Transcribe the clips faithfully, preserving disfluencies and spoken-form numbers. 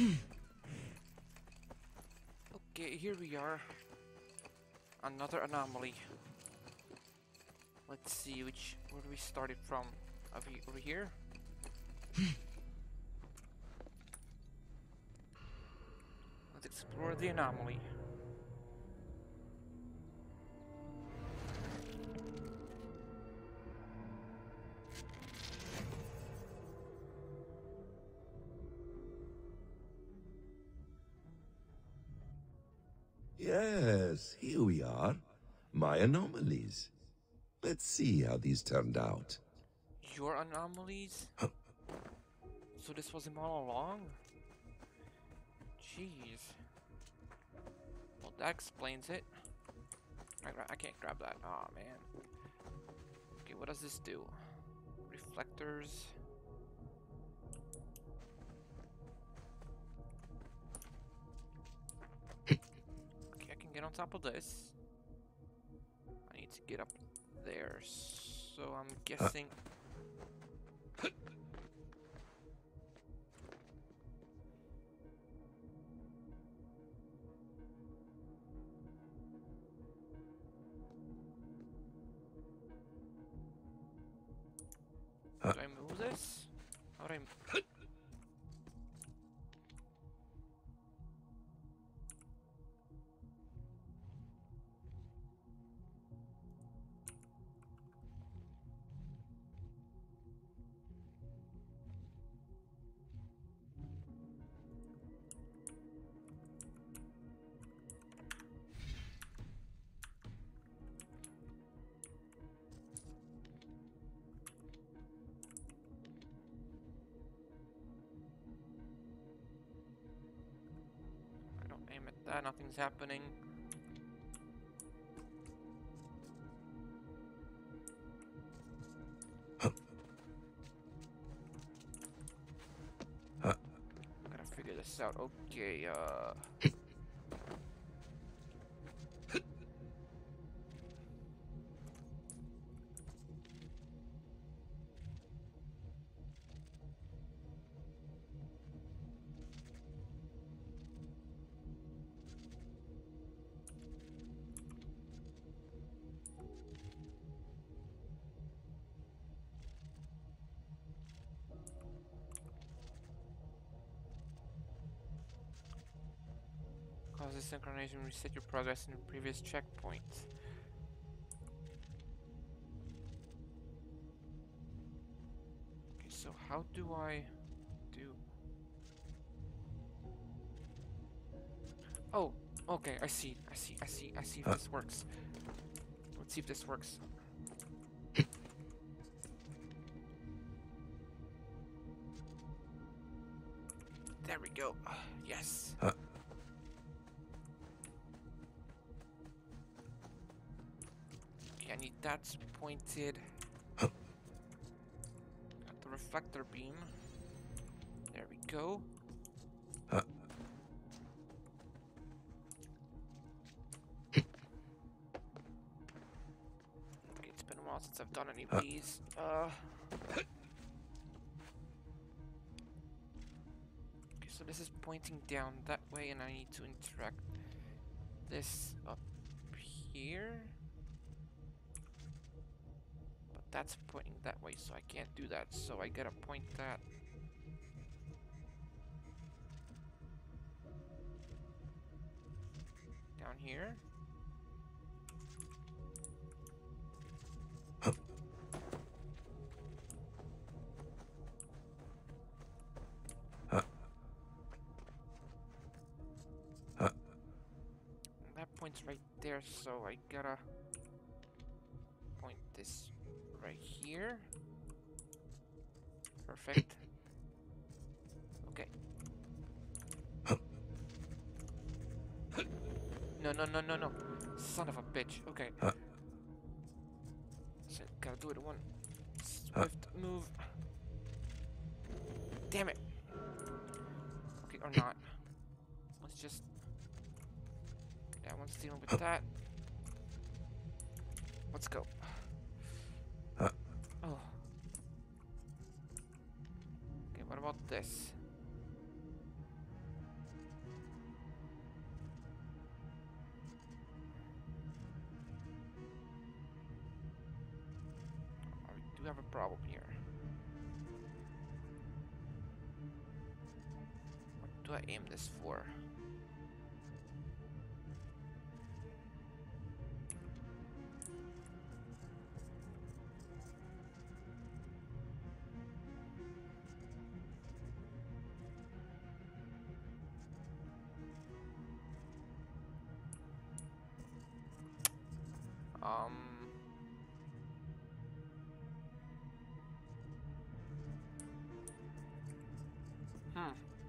Okay, here we are. Another anomaly. Let's see which where do we started from? Over, over here? Let's explore the anomaly. Yes, here we are. My anomalies. Let's see how these turned out. Your anomalies? So this was him all along? Jeez. Well, that explains it. I, I can't grab that. Aw, oh, man. Okay, what does this do? Reflectors. Okay, I can get on top of this. I need to get up there. So I'm guessing... Do I move this? How do I... I don't aim at that, nothing's happening. Gotta figure this out. Okay, uh... causes synchronization, reset your progress in the previous checkpoint. Okay, so how do I do... Oh, okay, I see, I see, I see, I see if this works. Let's see if this works. There we go. Yes. I need that pointed at the reflector beam. There we go. Okay, it's been a while since I've done any of these. Uh, okay, so this is pointing down that way, and I need to interact this up here. That's pointing that way, so I can't do that, so I gotta point that. Down here. That point's right there, so I gotta point this right here. Perfect. Okay. No, no, no, no, no. Son of a bitch. Okay. So, gotta do it in one swift move. Damn it. Okay, or not. Let's just... That one's dealing with that. Let's go. Oh. Okay, what about this? problem here? What do I aim this for? Um... Hmm.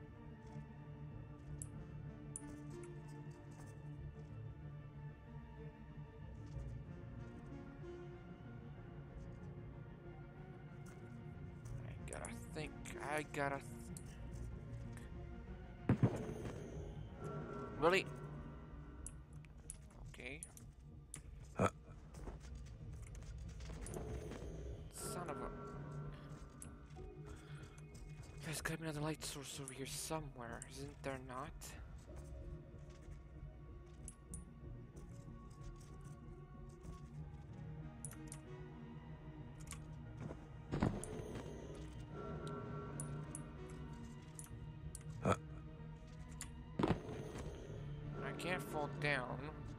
I gotta think. I gotta... Th really? Okay. Huh? Son of a... There's gotta be another light source over here somewhere, isn't there not? Huh? I can't fall down.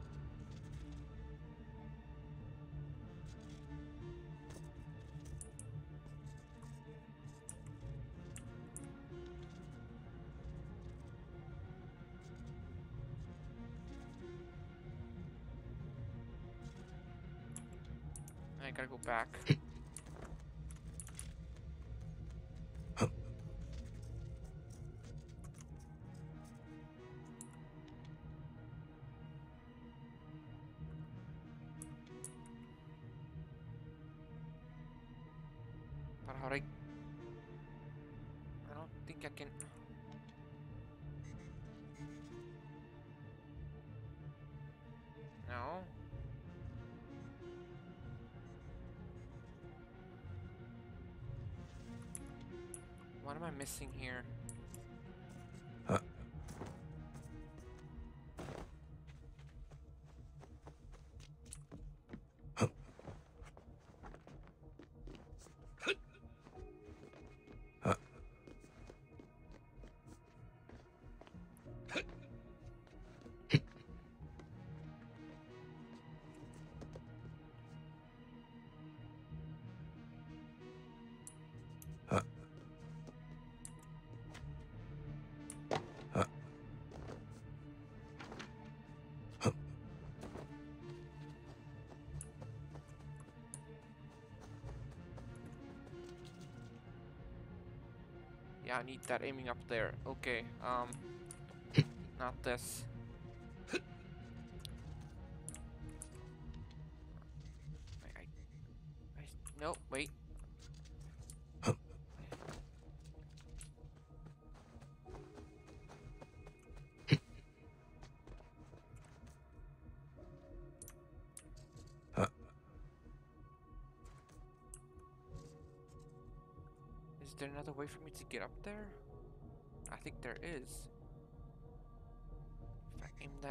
I gotta go back. But how do I... I don't think I can... No? What am I missing here? Huh? Huh? Huh? Huh? Huh? Huh? Yeah, I need that aiming up there. Okay, um... not this. I... I... I no, wait. Huh? Is there another way for me to get up there? I think there is. If I aim that...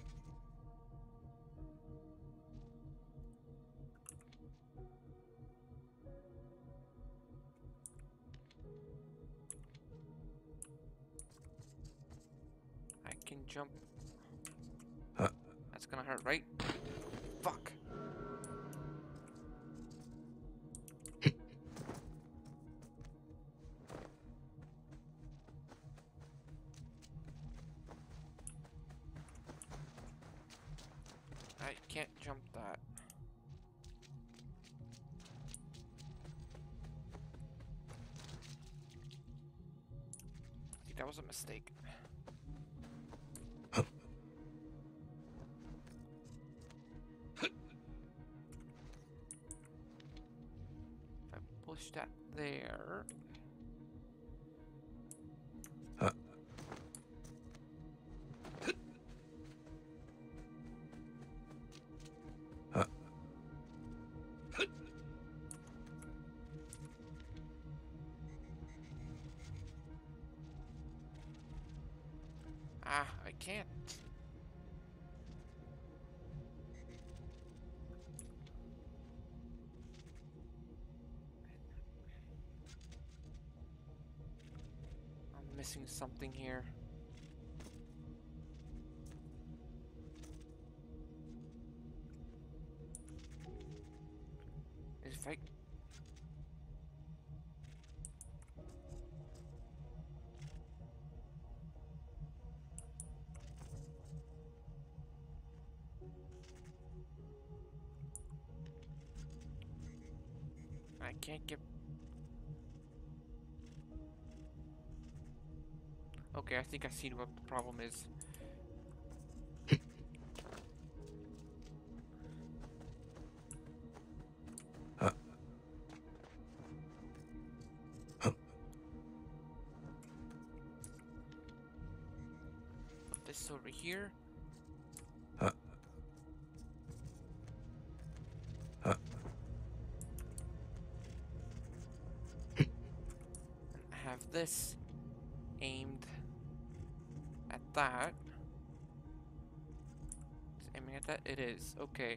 I can jump. Huh? That's gonna hurt, right? Fuck! I can't jump that. I think that was a mistake. Huh? If I push that there... Huh? Huh? Ah, I can't. missing something here. If I... I can't get... Okay, I think I see what the problem is. Put this over here. Have this aimed at that. Is it aiming at that? It is. Okay.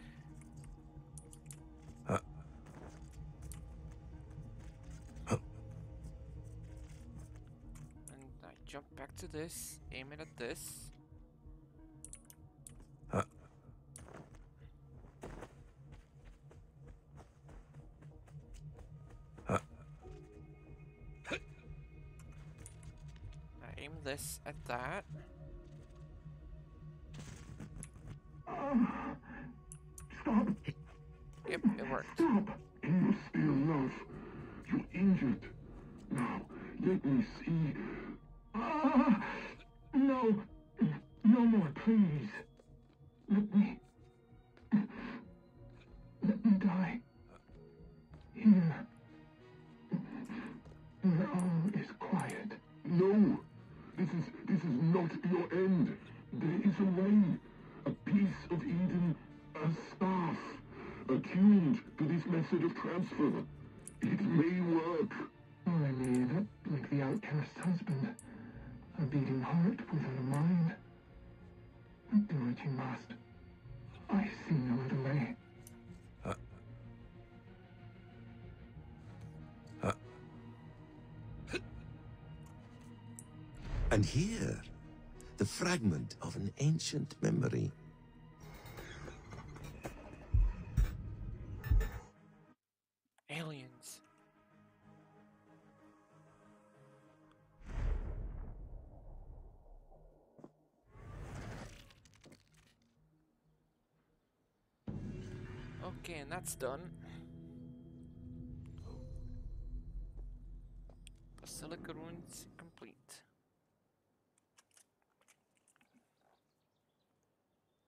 And I jump back to this, aim it at this. I aim this at that. Stop! Yep, it worked. Stop! Can you still love? You're injured. Now, let me see. Ah! No! No more, please. Let me... Let me die. Here. Your arm is quiet. No! This is... this is not your end. There is a way. A piece of Eden. A staff. Attuned to this method of transfer. It may work. Or I may end up like the outcast's husband. A beating heart without a mind. Do what you must. I see no other way. And here, the fragment of an ancient memory. Aliens. Okay, and that's done. Basilica ruins complete.